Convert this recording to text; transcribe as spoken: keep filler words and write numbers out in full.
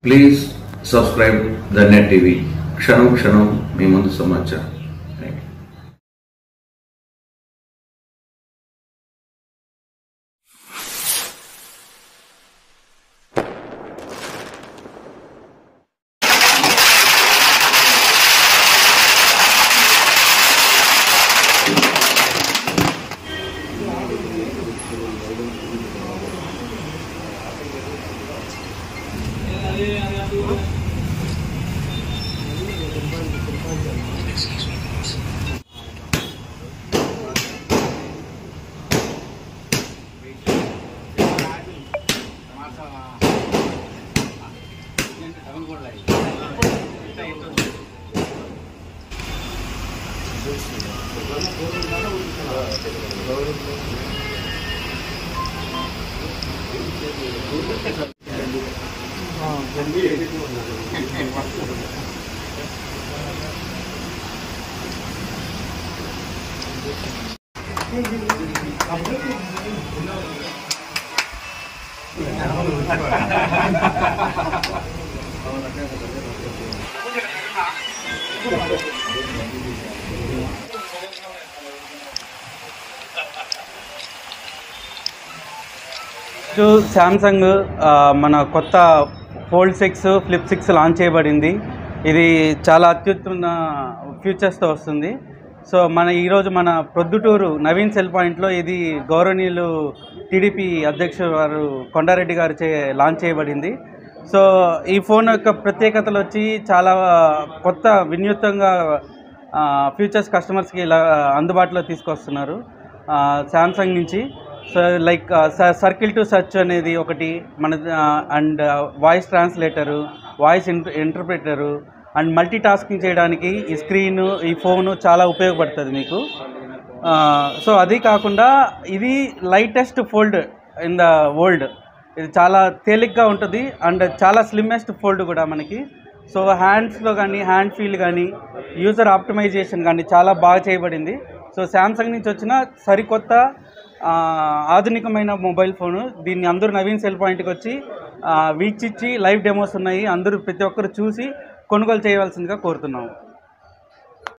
Please subscribe the net TV. క్షణం క్షణం మీ ముందు సమాచారం. శాంసంగ్ మన కొత్త fold six flip six launch చేయబడింది. ఇది చాలా అత్యుత్తమ ఫీచర్స్తో వస్తుంది. సో మన ఈరోజు మన ప్రొద్దుటూరు నవీన్ సెల్ పాయింట్లో ఇది గౌరవనీయులు టీడీపీ అధ్యక్షుడు వారు కొండారెడ్డి గారు చే లాంచ్ చేయబడింది. సో ఈ ఫోన్ యొక్క ప్రత్యేకతలు వచ్చి చాలా కొత్త వినూత్నంగా ఫీచర్స్ కస్టమర్స్కి ఇలా అందుబాటులో తీసుకొస్తున్నారు శాంసంగ్ నుంచి. So like circle to search అనేది ఒకటి మన and voice translator, voice interpreter and multitasking చేయడానికి ఈ స్క్రీను ఈ ఫోను చాలా ఉపయోగపడుతుంది మీకు. సో అది కాకుండా ఇది lightest fold in the world. ఇది చాలా తేలిగ్గా ఉంటుంది అండ్ చాలా స్లిమ్మెస్ట్ ఫోల్డ్ కూడా మనకి. సో హ్యాండ్స్లో కానీ హ్యాండ్ ఫీల్ కానీ యూజర్ ఆప్టిమైజేషన్ కానీ చాలా బాగా చేయబడింది. సో శాంసంగ్ నుంచి వచ్చిన సరికొత్త ఆధునికమైన మొబైల్ ఫోను. దీన్ని అందరూ నవీన్ సెల్ పాయింట్కి వచ్చి వీక్షించి లైవ్ డెమోస్ ఉన్నాయి, అందరూ ప్రతి ఒక్కరు చూసి కొనుగోలు చేయవలసిందిగా కోరుతున్నాము.